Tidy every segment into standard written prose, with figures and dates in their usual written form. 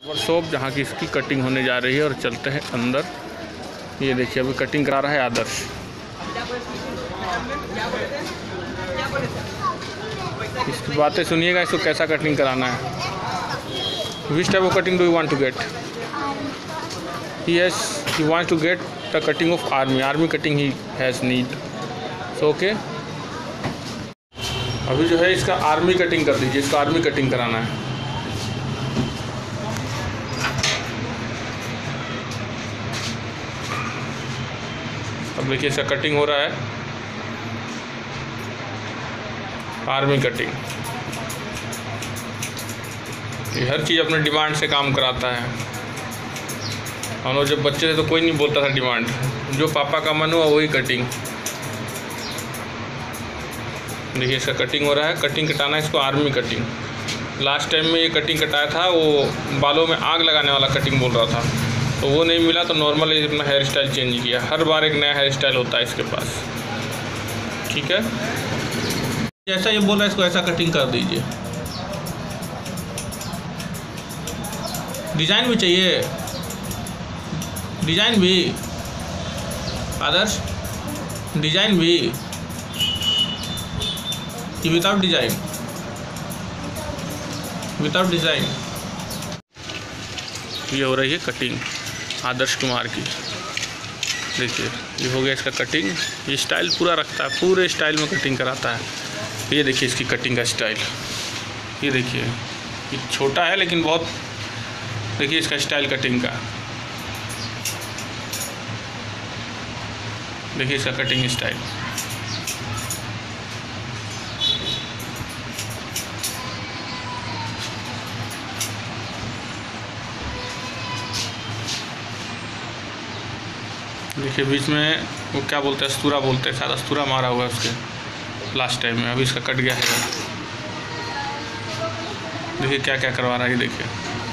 Shop जहाँ की इसकी कटिंग होने जा रही है और चलते हैं अंदर। ये देखिए अभी कटिंग करा रहा है आदर्श। इसकी बातें सुनिएगा, इसको कैसा कटिंग कराना है। Which type of cutting do you want to get? Yes, he wants to get the cutting of army cutting he has need. So okay, अभी जो है इसका आर्मी कटिंग कर दीजिए, इसका आर्मी कटिंग कराना है। अब देखिए इसका कटिंग हो रहा है, आर्मी कटिंग। ये हर चीज़ अपने डिमांड से काम कराता है। हम लोग जब बच्चे थे तो कोई नहीं बोलता था डिमांड, जो पापा का मन हुआ वही कटिंग। देखिए इसका कटिंग हो रहा है, कटिंग कटाना है इसको, आर्मी कटिंग। लास्ट टाइम में ये कटिंग कटाया था, वो बालों में आग लगाने वाला कटिंग बोल रहा था, तो वो नहीं मिला, तो नॉर्मल अपना हेयर स्टाइल चेंज किया। हर बार एक नया हेयर स्टाइल होता है इसके पास, ठीक है। जैसा ये बोल रहा है इसको ऐसा कटिंग कर दीजिए। डिज़ाइन भी चाहिए, डिज़ाइन भी आदर्श, डिज़ाइन भी कि विदाउट डिज़ाइन? Without design. ये हो रही है कटिंग आदर्श कुमार की। देखिए ये हो गया इसका कटिंग। ये स्टाइल पूरा रखता है, पूरे स्टाइल में कटिंग कराता है। ये देखिए इसकी कटिंग का स्टाइल, ये देखिए, ये छोटा है लेकिन बहुत, देखिए इसका स्टाइल कटिंग का, देखिए इसका कटिंग स्टाइल। देखिए बीच में वो क्या बोलते हैं, अस्तूरा बोलते हैं, शायद अस्तूरा मारा हुआ है उसके लास्ट टाइम में, अभी इसका कट गया है। देखिए क्या क्या करवा रहा है, ये देखिए।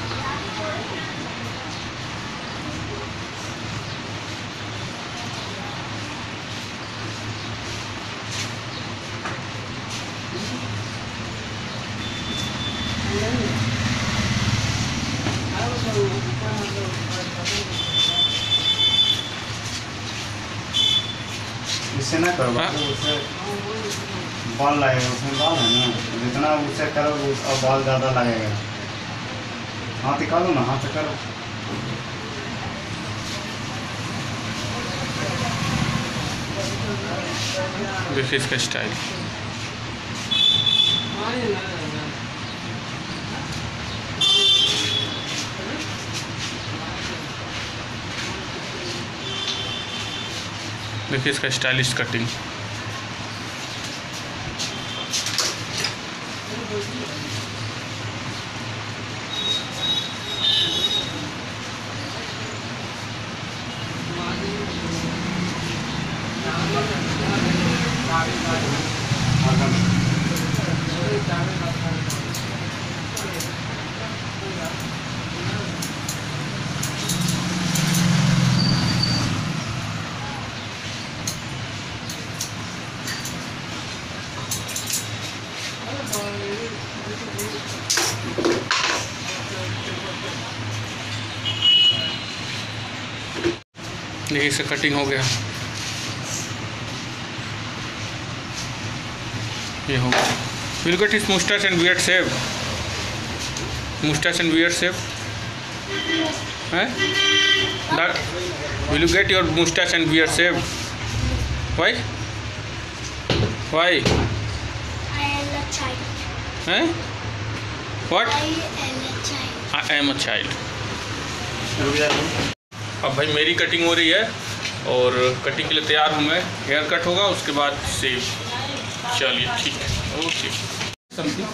इससे ना करो, उससे बाल लगेगा, उसमें बाल है ना, जितना उससे करो और बाल ज़्यादा लगेगा। हाथ निकालो ना, हाथ से करो। देखिए इसका स्टाइल, देखिए इसका स्टाइलिश कटिंग। देखिए इससे कटिंग हो गया, ये हो गया। Will get his moustache and beard shave, moustache and beard shave है that. Will you get your moustache and beard shave? Why why? I am a child. हैं what? I am a child. I am a child. अब भाई मेरी cutting हो रही है और cutting के लिए तैयार हूँ मैं। हेयर कट होगा उसके बाद सेव। चलिए ठीक है, okay. Something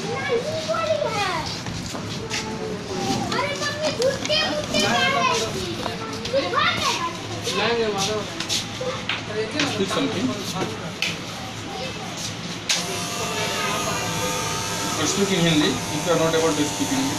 speak in Hindi if you are not able to speak Hindi.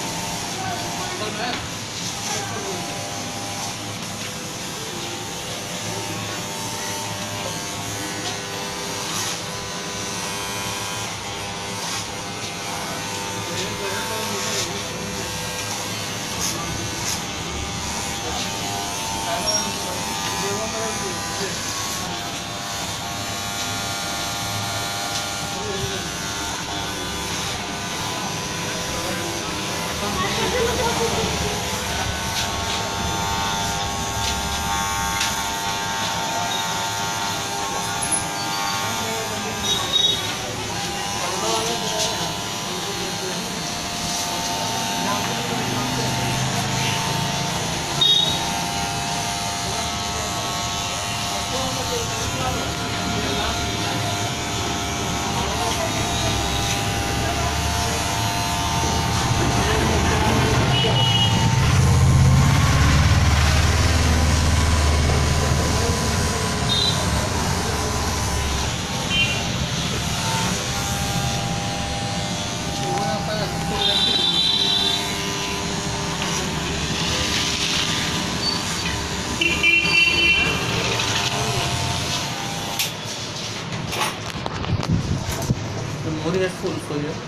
holding it full for you.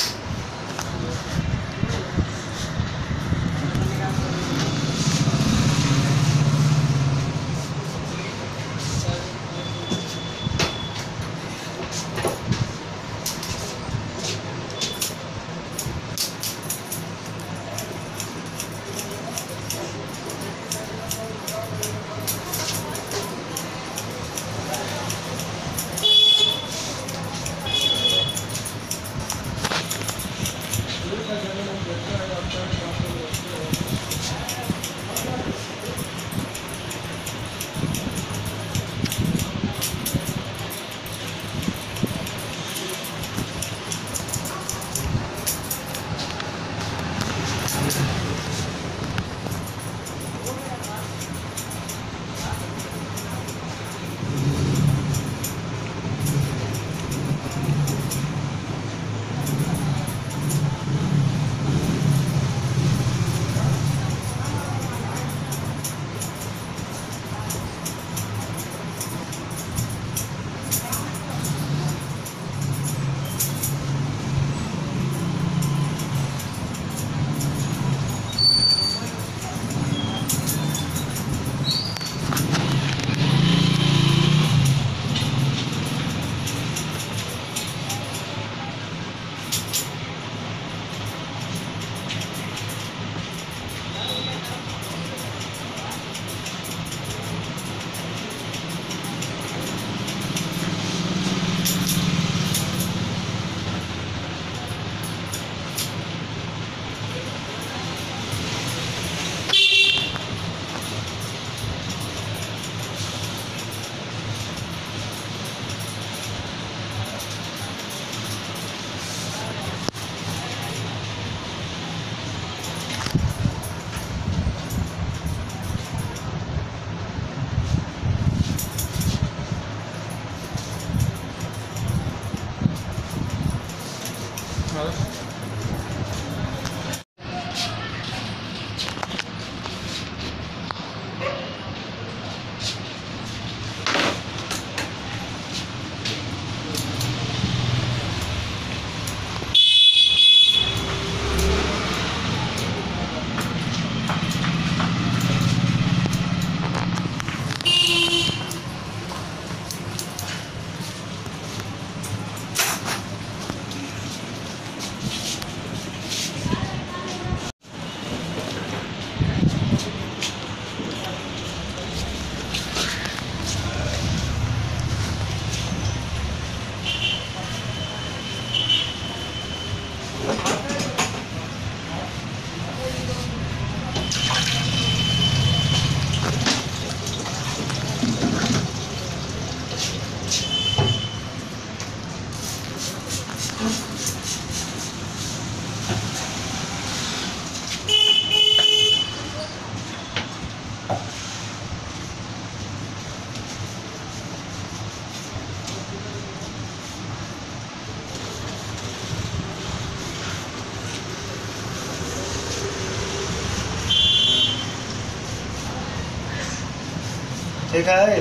ठीक है।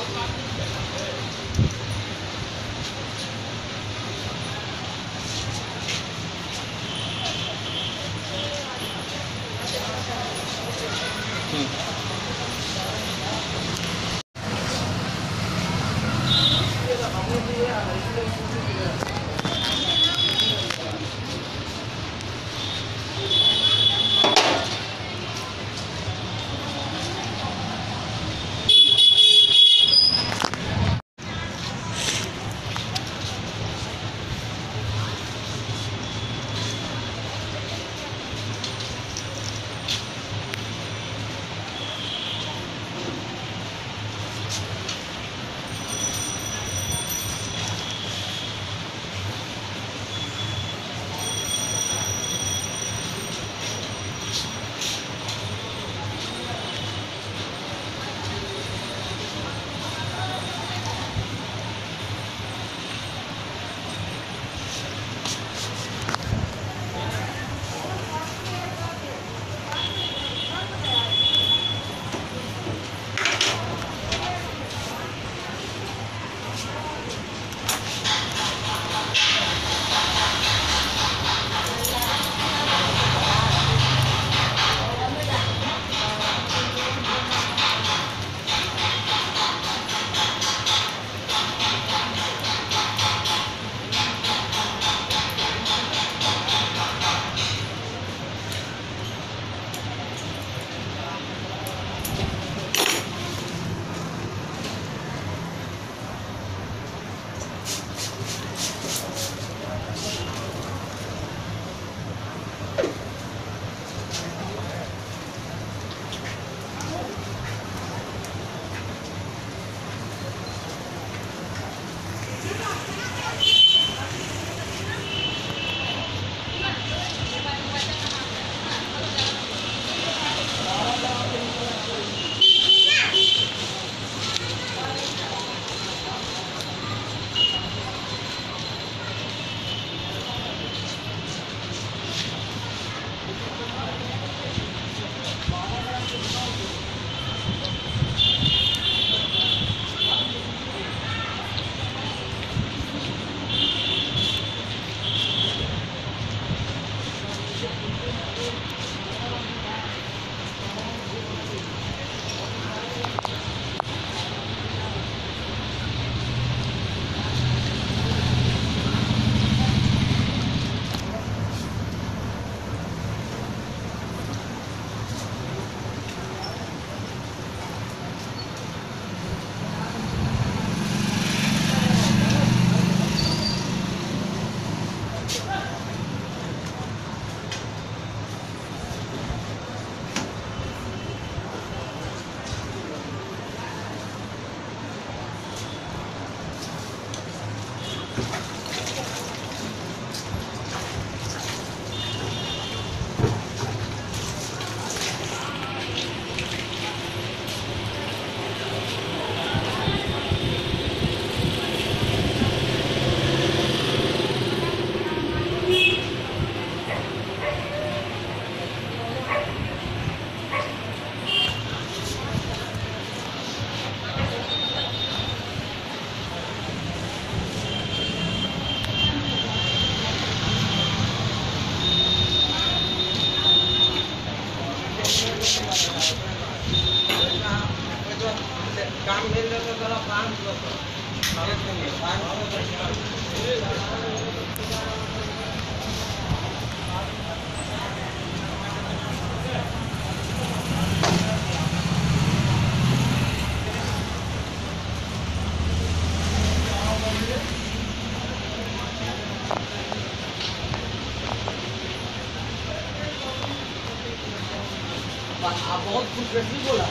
आप बहुत कुछ वैसे बोला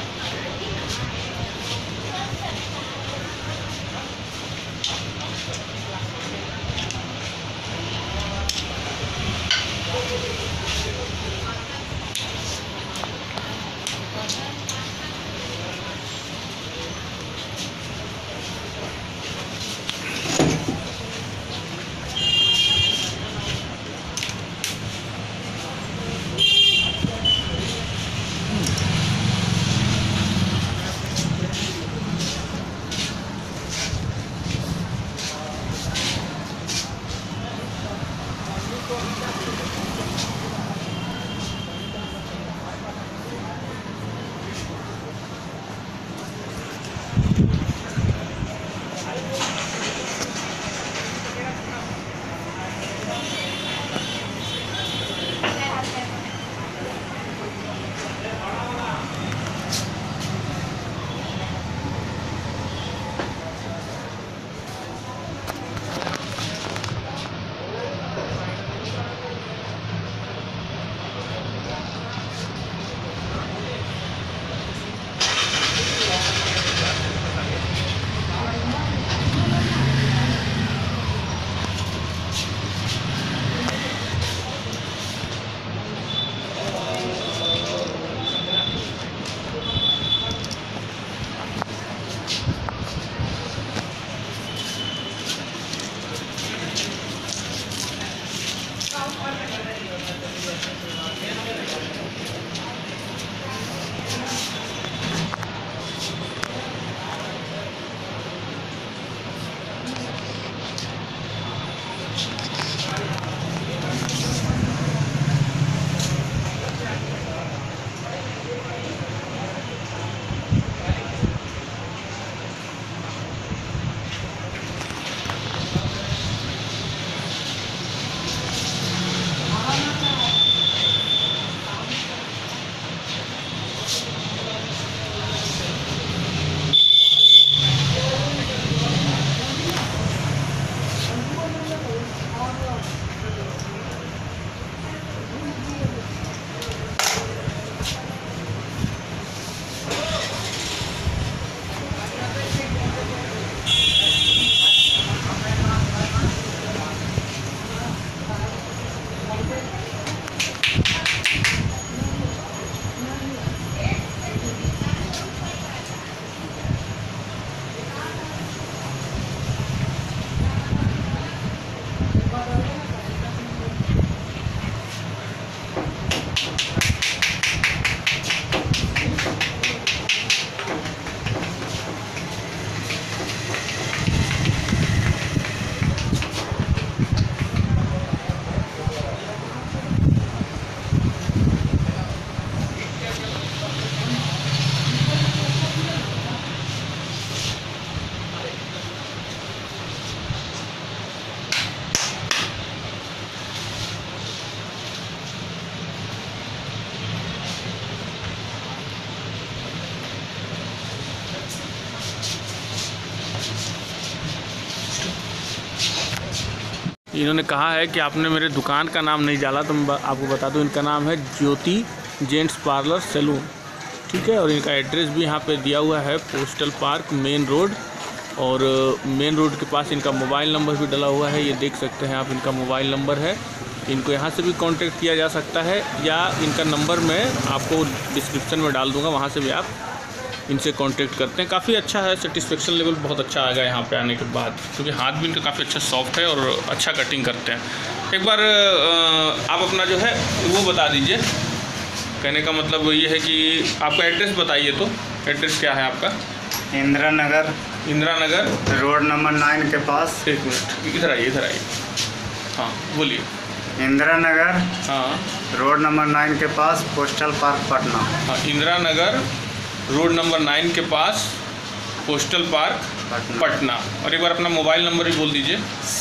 इन्होंने कहा है कि आपने मेरे दुकान का नाम नहीं डाला, तो मैं आपको बता दूं, इनका नाम है ज्योति जेंट्स पार्लर सैलून, ठीक है। और इनका एड्रेस भी यहाँ पे दिया हुआ है, पोस्टल पार्क मेन रोड, और मेन रोड के पास इनका मोबाइल नंबर भी डला हुआ है, ये देख सकते हैं आप, इनका मोबाइल नंबर है। इनको यहाँ से भी कांटेक्ट किया जा सकता है, या इनका नंबर मैं आपको डिस्क्रिप्शन में डाल दूँगा, वहाँ से भी आप इनसे कांटेक्ट करते हैं। काफ़ी अच्छा है, सेटिस्फेक्शन लेवल बहुत अच्छा आ गया यहाँ पे आने के बाद, क्योंकि हाथ भी इनका काफ़ी अच्छा सॉफ्ट है और अच्छा कटिंग करते हैं। एक बार आप अपना जो है वो बता दीजिए, कहने का मतलब ये है कि आपका एड्रेस बताइए। तो एड्रेस क्या है आपका? इंदिरानगर इंदिरानगर रोड नंबर 9 के पास। एक मिनट, इधर आइए। हाँ बोलिए। इंदिरानगर हाँ रोड नंबर 9 के पास, पोस्टल पार्क पटना। हाँ, इंदिरानगर रोड नंबर 9 के पास, पोस्टल पार्क पटना। और एक बार अपना मोबाइल नंबर भी बोल दीजिए।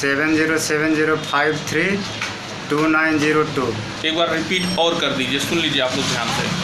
7070532902। एक बार रिपीट और कर दीजिए, सुन लीजिए आप लोग ध्यान से।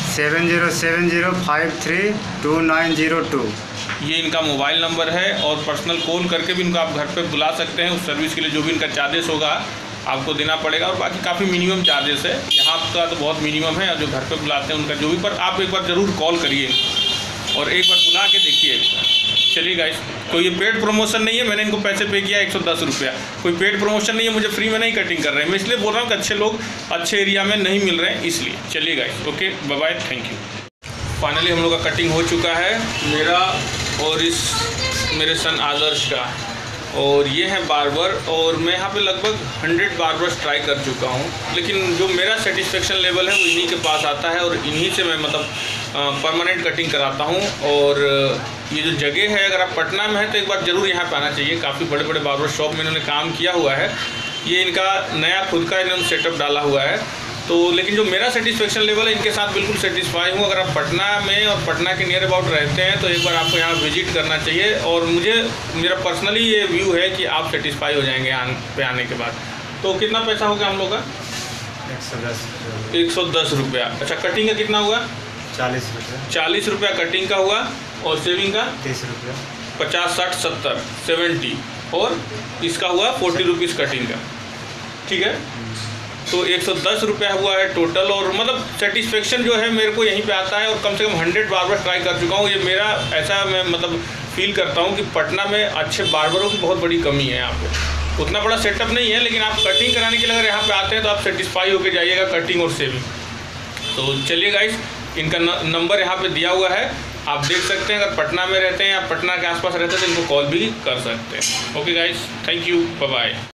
7070532902। ये इनका मोबाइल नंबर है, और पर्सनल कॉल करके भी इनको आप घर पे बुला सकते हैं। उस सर्विस के लिए जो भी इनका चार्जेस होगा आपको देना पड़ेगा, और बाकी काफ़ी मिनिमम चार्जेस है। यहाँ का तो बहुत मिनिमम है, और जो घर पे बुलाते हैं उनका जो भी, पर आप एक बार ज़रूर कॉल करिए और एक बार बुला के देखिए। चलिए गाइस, कोई ये पेड प्रमोशन नहीं है, मैंने इनको पैसे पे किया 110 रुपया, कोई पेड प्रमोशन नहीं है, मुझे फ्री में नहीं कटिंग कर रहे हैं। मैं इसलिए बोल रहा हूँ कि अच्छे लोग अच्छे एरिया में नहीं मिल रहे हैं, इसलिए। चलिए guys, okay, bye bye, thank you. Finally हम लोग का कटिंग हो चुका है, मेरा और इस मेरे सन आदर्श का। और ये है बार्बर, और मैं यहाँ पे लगभग 100 बार्बर्स ट्राई कर चुका हूँ, लेकिन जो मेरा सेटिस्फेक्शन लेवल है वो इन्हीं के पास आता है, और इन्हीं से मैं मतलब परमानेंट कटिंग कराता हूँ। और ये जो जगह है, अगर आप पटना में हैं तो एक बार ज़रूर यहाँ पे आना चाहिए। काफ़ी बड़े बड़े बार्बर शॉप में इन्होंने काम किया हुआ है, ये इनका नया खुद का इन्होंने सेटअप डाला हुआ है। तो लेकिन जो मेरा सेटिस्फेक्शन लेवल है, इनके साथ बिल्कुल सेटिस्फाई हूँ। अगर आप पटना में और पटना के नियर अबाउट रहते हैं तो एक बार आपको यहाँ विजिट करना चाहिए, और मेरा पर्सनली ये व्यू है कि आप सेटिस्फाई हो जाएंगे पे आने के बाद। तो कितना पैसा हो गया हम लोग का? 110 रुपया। अच्छा, कटिंग का कितना हुआ? 40 रुपये। 40 रुपया कटिंग का हुआ, और सेविंग का 30 रुपये। 50, 60, 70, 70, और इसका हुआ 40 रुपीज़ कटिंग का, ठीक है। तो 110 रुपया हुआ है टोटल, और मतलब सेटिस्फेक्शन जो है मेरे को यहीं पे आता है। और कम से कम 100 बार्बर ट्राई कर चुका हूँ। ये मेरा ऐसा मैं मतलब फील करता हूँ कि पटना में अच्छे बार्बरों की बहुत बड़ी कमी है। यहाँ पे उतना बड़ा सेटअप नहीं है, लेकिन आप कटिंग कराने के लिए अगर यहाँ पे आते हैं तो आप सेटिस्फाई होकर जाइएगा, कटिंग और सेविंग। तो चलिए गाइस, इनका नंबर यहाँ पे दिया हुआ है, आप देख सकते हैं। अगर पटना में रहते हैं या पटना के आसपास रहते हैं तो इनको कॉल भी कर सकते हैं। Okay guys, thank you, bye bye.